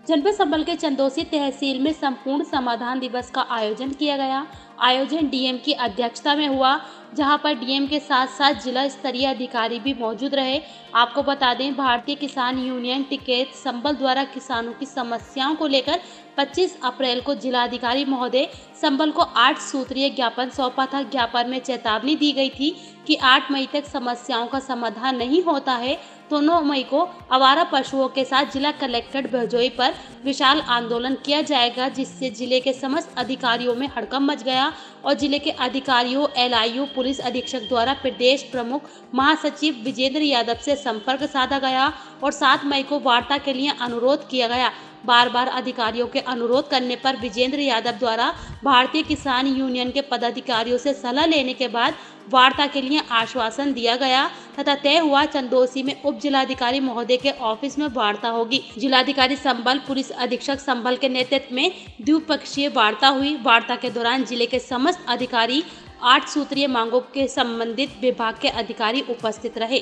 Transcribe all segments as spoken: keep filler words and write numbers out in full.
जनपद संभल के चंदौसी तहसील में संपूर्ण समाधान दिवस का आयोजन किया गया। आयोजन डीएम की अध्यक्षता में हुआ, जहां पर डीएम के साथ साथ जिला स्तरीय अधिकारी भी मौजूद रहे। आपको बता दें, भारतीय किसान यूनियन टिकैत संभल द्वारा किसानों की समस्याओं को लेकर पच्चीस अप्रैल को जिलाधिकारी महोदय संभल को आठ सूत्रीय ज्ञापन सौंपा था। ज्ञापन में चेतावनी दी गई थी कि आठ मई तक समस्याओं का समाधान नहीं होता है तो नौ मई को आवारा पशुओं के साथ जिला कलेक्ट्रेट भजोई पर विशाल आंदोलन किया जाएगा, जिससे जिले के समस्त अधिकारियों में हड़कंप मच गया और जिले के अधिकारियों, एलआईयू, पुलिस अधीक्षक द्वारा प्रदेश प्रमुख महासचिव विजेंद्र यादव से संपर्क साधा गया और सात मई को वार्ता के लिए अनुरोध किया गया। बार बार अधिकारियों के अनुरोध करने पर विजेंद्र यादव द्वारा भारतीय किसान यूनियन के पदाधिकारियों से सलाह लेने के बाद वार्ता के लिए आश्वासन दिया गया तथा तय हुआ चंदौसी में उप जिलाधिकारी महोदय के ऑफिस में वार्ता होगी। जिलाधिकारी संभल, पुलिस अधीक्षक संभल के नेतृत्व में द्विपक्षीय वार्ता हुई। वार्ता के दौरान जिले के समस्त अधिकारी, आठ सूत्रीय मांगों के संबंधित विभाग के अधिकारी उपस्थित रहे।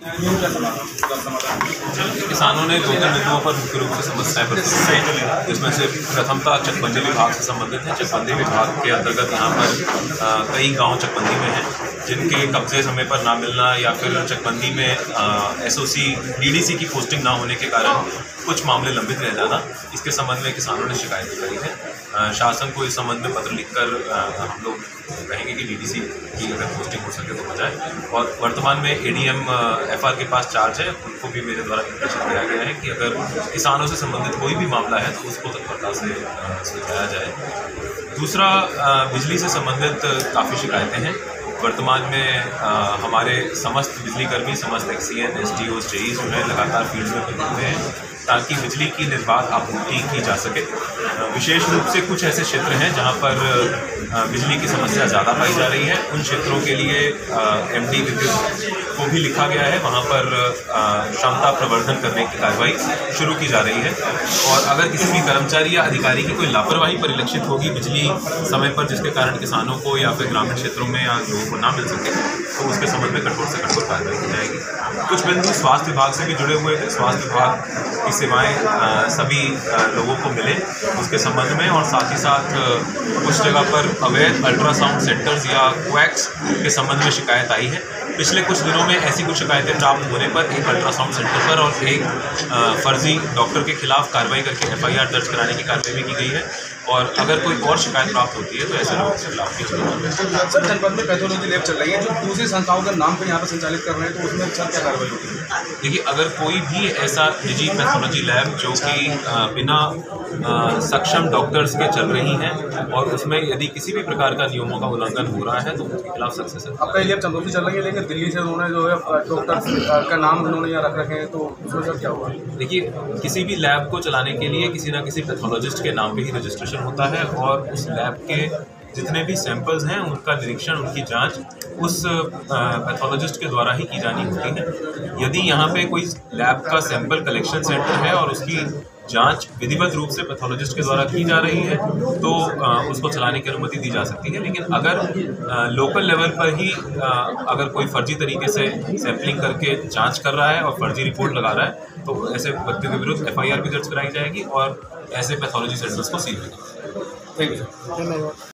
किसानों ने दो तीन बिंदुओं पर मुख्य रूप से समस्याएं प्रस्तुत की, जिसमें से प्रथमतः चकबंदी विभाग से संबंधित है। चकबंदी विभाग के अंतर्गत यहाँ पर कई गांव चकबंदी में हैं, जिनके कब्जे समय पर ना मिलना या फिर चकबंदी में एसओसी डीडीसी की पोस्टिंग ना होने के कारण कुछ मामले लंबित रह जाना, इसके संबंध में किसानों ने शिकायत करी है। शासन को इस संबंध में पत्र लिखकर हम लोग कहेंगे कि डीडीसी की अगर पोस्टिंग हो सके तो हो जाए। और वर्तमान में एडीएम एफआर के पास चार्ज है, उनको भी मेरे द्वारा निर्देशित किया गया है कि अगर किसानों से संबंधित कोई भी मामला है तो उसको तत्परता से सुलझाया जाए। दूसरा, बिजली से संबंधित काफ़ी शिकायतें हैं। वर्तमान में आ, हमारे समस्त बिजली कर्मी, समस्त एक्सीएन, एसडीओ, जेई जो है लगातार फील्ड में बने हुए हैं ताकि बिजली की निर्बाध आपूर्ति की जा सके। विशेष रूप से कुछ ऐसे क्षेत्र हैं जहां पर बिजली की समस्या ज़्यादा पाई जा रही है। उन क्षेत्रों के लिए एमडी विद्युत को भी लिखा गया है, वहां पर क्षमता प्रवर्धन करने की कार्रवाई शुरू की जा रही है। और अगर किसी भी कर्मचारी या अधिकारी की कोई लापरवाही परिलक्षित होगी बिजली समय पर, जिसके कारण किसानों को या फिर ग्रामीण क्षेत्रों में या लोगों को ना मिल सके, तो उसके संबंध में कठोर से कठोर कार्रवाई की जाएगी। कुछ बिंदु स्वास्थ्य विभाग से भी जुड़े हुए थे। स्वास्थ्य विभाग की सेवाएं आ, सभी आ, लोगों को मिले उसके संबंध में, और साथ ही साथ कुछ जगह पर अवैध अल्ट्रासाउंड सेंटर्स या क्वैक्स के संबंध में शिकायत आई है। पिछले कुछ दिनों में ऐसी कुछ शिकायतें प्राप्त होने पर एक अल्ट्रासाउंड सेंटर पर और एक फर्जी डॉक्टर के खिलाफ कार्रवाई करके एफआईआर दर्ज कराने की कार्रवाई भी की गई है। और अगर कोई और शिकायत प्राप्त होती है तो ऐसे लोगों के खिलाफ भी चलेगी। सर, जनपद में पैथोलॉजी लैब चल रही है, जो दूसरी संस्थाओं के नाम पर यहाँ पर संचालित कर रहे हैं, तो उसमें सर क्या कार्रवाई होगी? देखिए, अगर कोई भी ऐसा निजी पैथोलॉजी लैब जो कि बिना सक्षम डॉक्टर्स के चल रही हैं और उसमें यदि किसी भी प्रकार का नियमों का उल्लंघन हो रहा है तो उसके खिलाफ सख्त से सख्त। अब कई लैब चंदौसी चल रही है, लेकिन दिल्ली से उन्होंने जो है डॉक्टर का नाम उन्होंने यहाँ रख रखे हैं, तो उसमें सर क्या हुआ? देखिए, किसी भी लैब को चलाने के लिए किसी ना किसी पैथोलॉजिस्ट के नाम पे ही रजिस्ट्रेशन होता है और उस लैब के जितने भी सैंपल्स हैं उनका निरीक्षण, उनकी जांच उस पैथोलॉजिस्ट के द्वारा ही की जानी होती है। यदि यहाँ पे कोई लैब का सैंपल कलेक्शन सेंटर है और उसकी जांच विधिवत रूप से पैथोलॉजिस्ट के द्वारा की जा रही है तो आ, उसको चलाने की अनुमति दी जा सकती है। लेकिन अगर आ, लोकल लेवल पर ही आ, अगर कोई फर्जी तरीके से सैंपलिंग करके जांच कर रहा है और फर्जी रिपोर्ट लगा रहा है तो ऐसे व्यक्ति के विरुद्ध एफआईआर भी दर्ज कराई जाएगी और ऐसे पैथोलॉजी सेंटर्स को सील भी। Thank you.